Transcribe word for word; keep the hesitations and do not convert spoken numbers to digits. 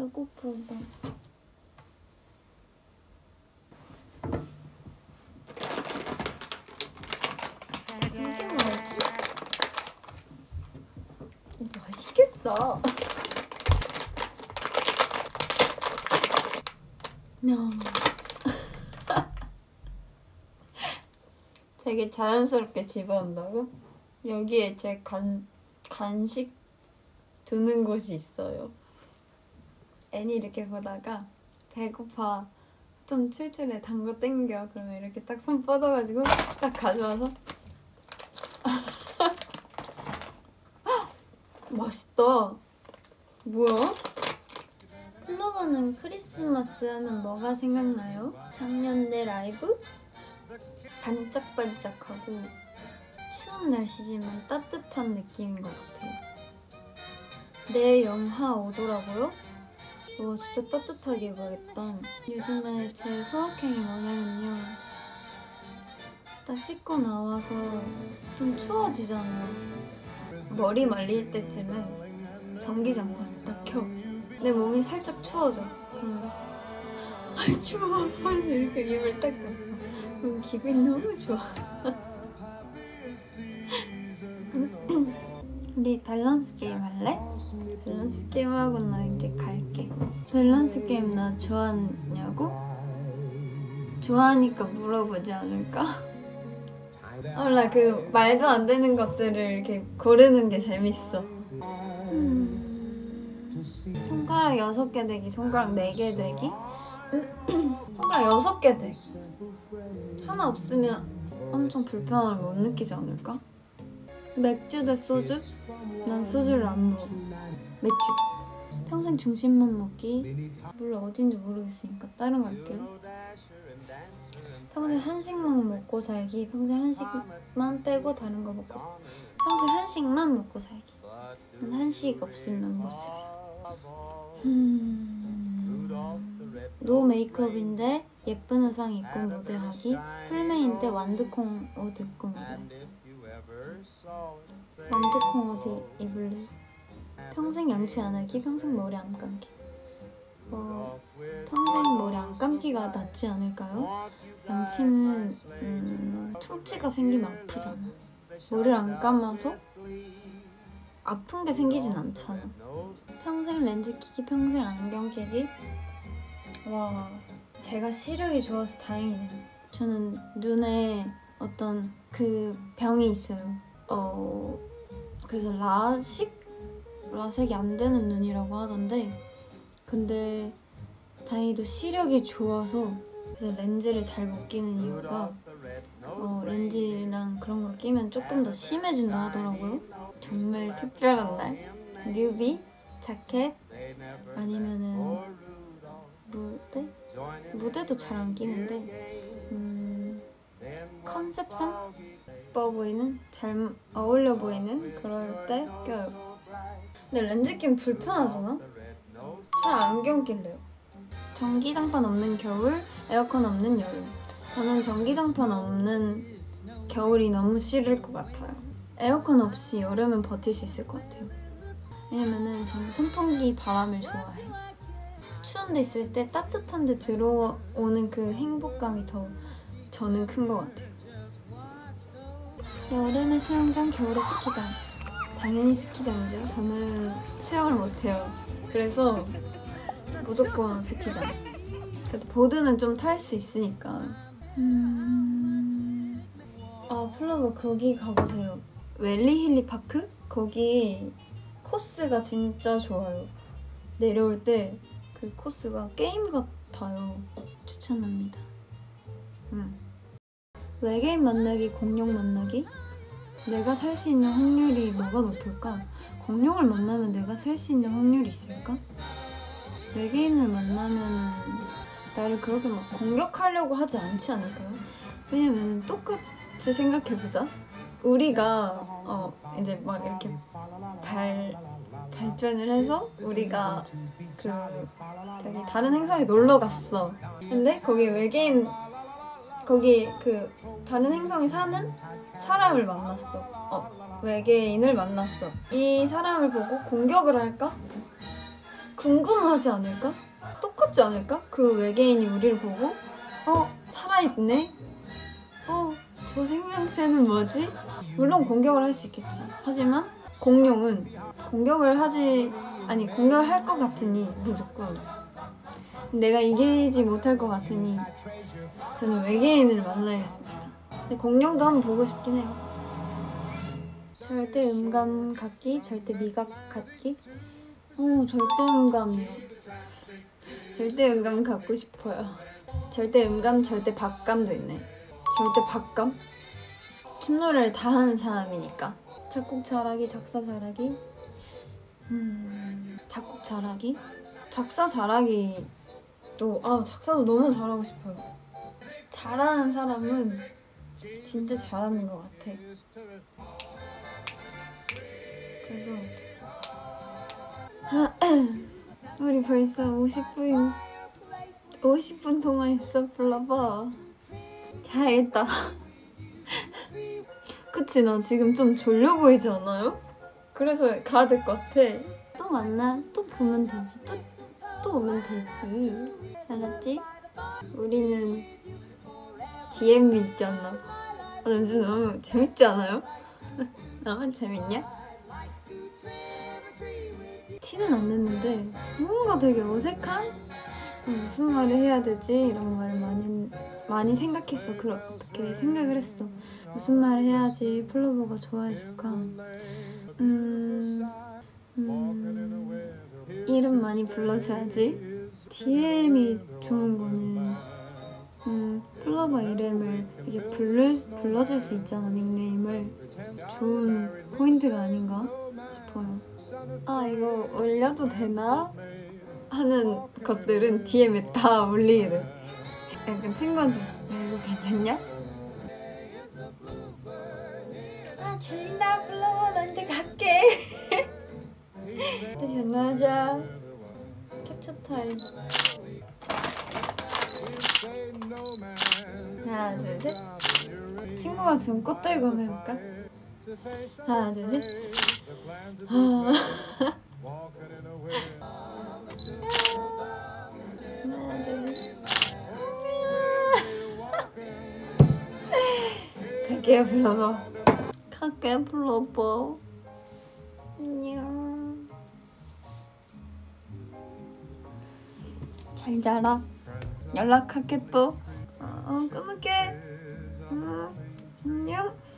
배고프다. 이게 뭐지? 맛있겠다. 야. 되게 자연스럽게 집어온다고? 여기에 제 간, 간식 두는 곳이 있어요. 애니 이렇게 보다가 배고파, 좀 출출해, 단 거 땡겨. 그러면 이렇게 딱 손 뻗어가지고 딱 가져와서 맛있다. 뭐야? 플로버는 크리스마스 하면 뭐가 생각나요? 작년 내 라이브? 반짝반짝하고 추운 날씨지만 따뜻한 느낌인 것 같아요. 내일 영하 오 도라고요? 와 진짜 따뜻하게 입어야겠다. 요즘에 제 소확행이 뭐냐면요, 딱 씻고 나와서 좀 추워지잖아요. 머리 말릴 때쯤에 전기장판을 딱 켜. 내 몸이 살짝 추워져. 그러면서 아 추워 하면서 이렇게 입을 딱 닫고 그럼 기분이 너무 좋아. 우리 밸런스 게임 할래? 밸런스 게임 하고 나 이제 갈게. 밸런스 게임 나 좋아하냐고? 좋아하니까 물어보지 않을까? 몰라, 그 말도 안 되는 것들을 이렇게 고르는 게 재밌어. 음... 손가락 여섯 개 되기, 손가락 네 개 되기? 손가락 여섯 개 되기. 하나 없으면 엄청 불편함을 못 느끼지 않을까? 맥주 대 소주? 난 소주를 안 먹어. 맥주. 평생 중식만 먹기. 물론 어딘지 모르겠으니까 다른 거 할게요. 평생 한식만 먹고 살기. 평생 한식만 빼고 다른 거 먹고 살기. 평생 한식만 먹고 살기. 난 한식 없으면 못 살아. 음... 노 메이크업인데 예쁜 의상 입고 무대하기. 풀메인데 완두콩 옷 입고 무대. 완두콩 옷 입을래. 평생 양치 안 하기. 평생 머리 안 감기. 어, 평생 머리 안 감기가 낫지 않을까요? 양치는 음, 충치가 생기면 아프잖아. 머리를 안 감아서 아픈 게 생기진 않잖아. 평생 렌즈 끼기, 평생 안경 끼기. 와, 제가 시력이 좋아서 다행이네요. 저는 눈에 어떤 그 병이 있어요. 어, 그래서 라식? 라섹이 안 되는 눈이라고 하던데, 근데 다행히도 시력이 좋아서 그래서 렌즈를 잘 못 끼는 이유가 어, 렌즈랑 그런 걸 끼면 조금 더 심해진다 하더라고요. 정말 특별한 날 뮤비, 자켓 아니면은 무대? 무대도 잘 안 끼는데 음, 컨셉상 예뻐 보이는, 잘 어울려 보이는 그럴 때 껴요. 근데 렌즈 끼면 불편하잖아? 잘 안경 낄래요. 전기장판 없는 겨울, 에어컨 없는 여름. 저는 전기장판 없는 겨울이 너무 싫을 것 같아요. 에어컨 없이 여름은 버틸 수 있을 것 같아요. 왜냐면은 저는 선풍기 바람을 좋아해요. 추운 데 있을 때 따뜻한 데 들어오는 그 행복감이 더 저는 큰 것 같아요. 여름에 수영장, 겨울에 스키장. 당연히 스키장이죠. 저는 수영을 못해요. 그래서 무조건 스키장. 그래도 보드는 좀 탈 수 있으니까. 음... 아, 플로버 거기 가보세요. 웰리힐리 파크? 거기 코스가 진짜 좋아요. 내려올 때 그 코스가 게임 같아요. 추천합니다. 음. 외계인 만나기, 공룡 만나기? 내가 살 수 있는 확률이 뭐가 높을까? 공룡을 만나면 내가 살 수 있는 확률이 있을까? 외계인을 만나면 나를 그렇게 막 공격하려고 하지 않지 않을까요? 왜냐면 똑같이 생각해보자. 우리가 어 이제 막 이렇게 발 발전을 해서 우리가 그 저기 다른 행성에 놀러 갔어. 근데 거기 외계인 거기 그 다른 행성에 사는 사람을 만났어. 어 외계인을 만났어. 이 사람을 보고 공격을 할까? 궁금하지 않을까? 똑같지 않을까? 그 외계인이 우리를 보고 어? 살아있네? 어? 저 생명체는 뭐지? 물론 공격을 할 수 있겠지. 하지만 공룡은 공격을 하지 아니 공격을 할 것 같으니 무조건 내가 이기지 못할 것 같으니 저는 외계인을 만나야겠습니다. 근데 공룡도 한번 보고 싶긴 해요. 절대 음감 갖기, 절대 미각 갖기. 오, 절대 음감이요. 절대 음감 갖고 싶어요. 절대 음감, 절대 박감도 있네. 절대 박감? 춤노래를 다 하는 사람이니까. 작곡 잘하기, 작사 잘하기. 음, 작곡 잘하기? 작사 잘하기. 또, 아, 작사도 너무 잘하고 싶어요. 잘하는 사람은 진짜 잘하는 것 같아. 그래서 우리 벌써 오십 분 오십 분 동안 했어. 불러봐. 잘했다. 그치, 나 지금 좀 졸려 보이지 않아요? 그래서 가야 될 것 같아. 또 만나, 또 보면 되지. 또, 또 오면 되지. 알았지? 우리는 디엠이 있지 않나? 아, 요즘 너무 재밌지 않아요? 나만 재밌냐? 티는 안 냈는데 뭔가 되게 어색한? 무슨 말을 해야 되지? 이런 말을 많이, 많이 생각했어. 그럼 어떻게 생각을 했어. 무슨 말을 해야지 플로버가 좋아해줄까? 음... 음... 이름 많이 불러줘야지. 디엠이 좋은 거는 음, 플로버 이름을 이렇게 부를, 불러줄 수 있잖아, 닉네임을. 좋은 포인트가 아닌가 싶어요. 아, 이거 올려도 되나? 하는 것들은 디엠에 다 올리래. 약간 친구한테 야, 이거 괜찮냐? 아, 졸린다. 플로버 언제 갈게. 또 전화하자. 캡처 타임. 하나, 둘, 셋. 친구가 준 꽃 들고 한번 해볼까? 하나, 둘, 셋. 하나, 둘, 셋. 갈게요, 플로버. 갈게요, 플로버. 안녕. 잘 자라. 연락할게 또. 어, 끊을게. 음, 안녕.